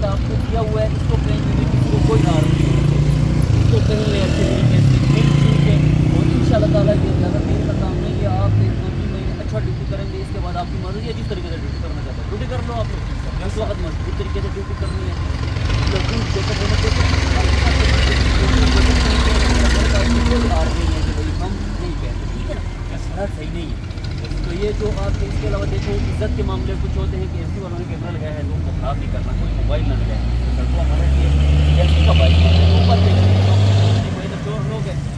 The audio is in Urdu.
آپ کو دیا ہوا ہے، اس کو کہیں میں کسی کو کوئی آر نہیں ہے، اس کو کہیں میں اچھے طریقے سے مل جل کے، اور ان شاء اللہ تعالیٰ یہ زیادہ دیر کا کام نہیں ہے، آپ 2-3 مہینے اچھا ڈیوٹی کریں گے، اس کے بعد آپ کی مرضی ہے جس طریقے سے ڈیوٹی کرنا چاہتے ہیں ڈیوٹی کر لو آپ لوگ، اس وقت مضبوط طریقے سے ڈیوٹی کرنی ہے، لیکن جیسے کوئی آر نہیں ہے کہ بھائی ہم نہیں کہتے، ٹھیک ہے نا، صحیح نہیں ہے۔ تو یہ جو آپ اس کے علاوہ دیکھو عزت کے معاملے کچھ ہوتے ہیں کہ اے سی والوں نے کیمرہ لگایا ہے، لوگ کو خراب نہیں کرنا، کوئی موبائل نہ لگائے، سڑکوں ہمارا یہ اے سی کا بائک ہے، اوپر